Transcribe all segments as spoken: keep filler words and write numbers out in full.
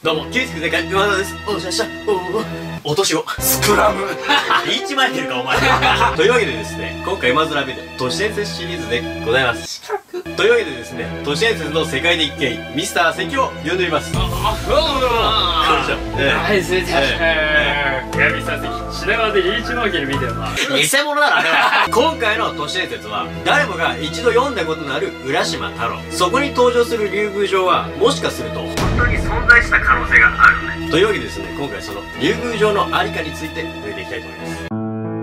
どうも、きゅうじゅうぜんかい、今田です。おしゃしゃ、おお、お年を。 スクラムリーチマイケルか、お前。というわけでですね、今回、今ズラビデオ、都市伝説シリーズでございます。というわけでですね、都市伝説の世界的権威、ミスター関を呼んでおります。あ、ふあ、こんにちは。はい、すいません。いや、ミスター関、品川でリーチマーケル見てるな。 偽物だろ、あれは。今回の都市伝説は、誰もが一度読んだことのある浦島太郎。そこに登場する竜宮城は、もしかすると、本当に存在した可能性があるね。というわけでですね、今回その竜宮城のありかについて触れていきたいと思います。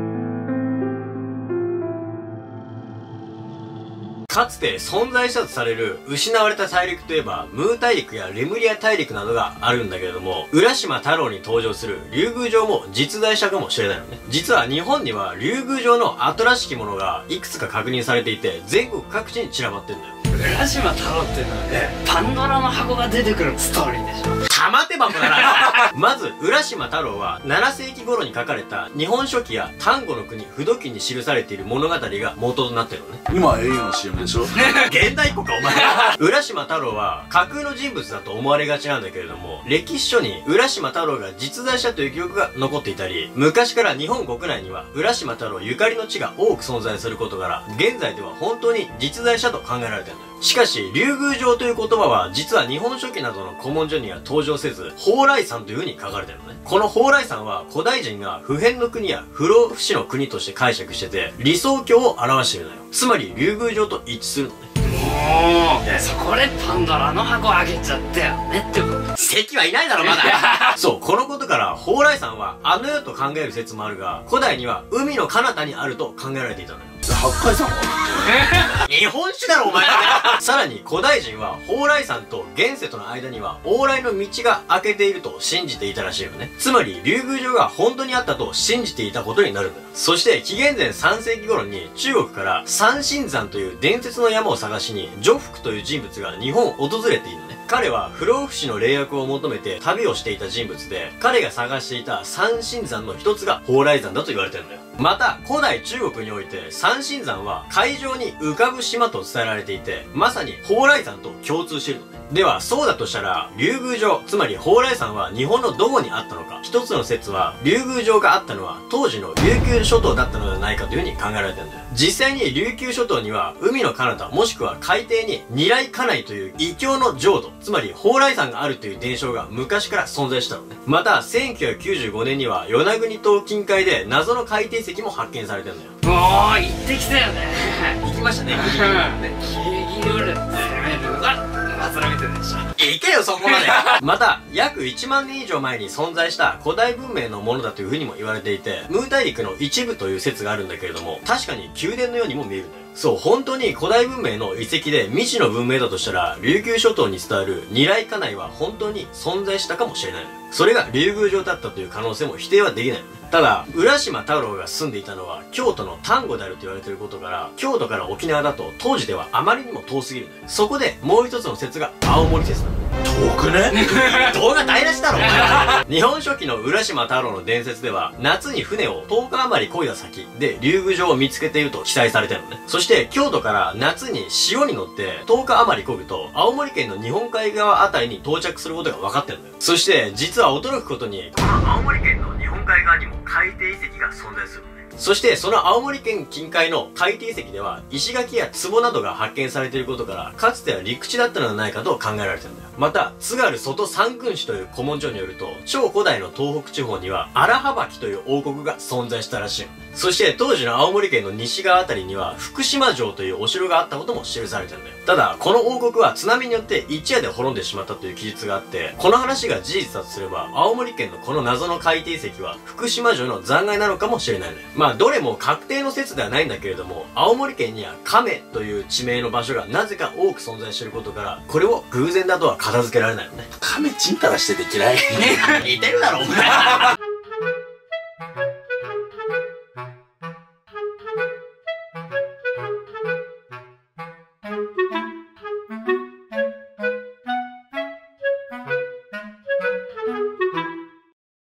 かつて存在したとされる失われた大陸といえばムー大陸やレムリア大陸などがあるんだけれども、浦島太郎に登場する竜宮城も実在したかもしれないのね。実は日本には竜宮城の跡らしきものがいくつか確認されていて、全国各地に散らばってんだよ。 浦島太郎っていうのはね、パンドラの箱が出てくるストーリーでしょ。 玉手箱だな。まず浦島太郎はななせいき頃に書かれた日本書紀や丹後の国不土記に記されている物語が元となってるのね。 今は エーユー の シーエム でしょ。 現代っ子かお前。浦島太郎は架空の人物だと思われがちなんだけれども、歴史書に浦島太郎が実在したという記憶が残っていたり、昔から日本国内には浦島太郎ゆかりの地が多く存在することから、現在では本当に実在したと考えられているんだよ。しかし竜宮城という言葉は実は日本書紀などの古文書には登場せず、蓬莱山という風に書かれてるのね。この蓬莱山は古代人が普遍の国や不老不死の国として解釈してて、理想郷を表しているのよ。つまり竜宮城と一致するのね。 もうそこでパンドラの箱あげちゃったよねってこと。 関はいないだろまだ。そう、このことから蓬莱山はあの世と考える説もあるが、古代には海の彼方にあると考えられていたのよ。 八海山は日本酒だろお前。さらに古代人は蓬莱山と現世との間には往来の道が開けていると信じていたらしいよね。つまり竜宮城が本当にあったと信じていたことになるんだよ。そして紀元前さんせいき頃に中国から三神山という伝説の山を探しに徐福という人物が日本を訪れているのね。彼は不老不死の霊薬を求めて旅をしていた人物で、彼が探していた三神山の一つが蓬莱山だと言われてるんだよ。また古代中国において三神山は海上に浮かぶ島と伝えられていて、まさに蓬莱山と共通しているのね。ではそうだとしたら竜宮城、つまり蓬莱山は日本のどこにあったのか。一つの説は竜宮城があったのは当時の琉球諸島だったのではないかというふうに考えられてるんだよ。実際に琉球諸島には海の彼方もしくは海底に二来家内という異教の浄土、つまり蓬莱山があるという伝承が昔から存在したのね。またせんきゅうひゃくきゅうじゅうごねんには与那国島近海で謎の海底石も発見されてるんだよ。 もう行ってきたよね。 行きましたね。ギリギリギリギリ俺攻めるわ。まずら見てるでしょ。 行けよそこまで。また約いちまんねん以上前に存在した古代文明のものだというふうにも言われていて、ムー大陸の一部という説があるんだけれども、確かに宮殿のようにも見えるんだよ。そう、本当に古代文明の遺跡で未知の文明だとしたら、琉球諸島に伝わる二来家内は本当に存在したかもしれないのよ。それが竜宮城だったという可能性も否定はできないのね。ただ浦島太郎が住んでいたのは京都の丹後であると言われていることから、京都から沖縄だと当時ではあまりにも遠すぎるのよ。そこでもう一つの説が青森説なの。 遠くね。 動画台無しだろお前。日本書紀の浦島太郎の伝説では、夏に船をとおか余り漕いだ先で竜宮城を見つけていると記載されてるのね。そして京都から夏に潮に乗ってとおか余り漕ぐと青森県の日本海側あたりに到着することが分かってるのよ。そして実は驚くことに、この青森県の日本海側にも海底遺跡が存在するのね。そしてその青森県近海の海底遺跡では石垣や壺などが発見されていることから、かつては陸地だったのではないかと考えられているんだよ。また津軽外三君子という古文書によると、超古代の東北地方には荒幅木という王国が存在したらしい。そして当時の青森県の西側あたりには福島城というお城があったことも記されてるんだよ。ただこの王国は津波によって一夜で滅んでしまったという記述があって、この話が事実だとすれば青森県のこの謎の海底遺跡は福島城の残骸なのかもしれないのよ。まあどれも確定の説ではないんだけれども、青森県には亀という地名の場所がなぜか多く存在していることから、これを偶然だとは片付けられないよね。 亀ちんたらしてて嫌い。 似てるだろお前。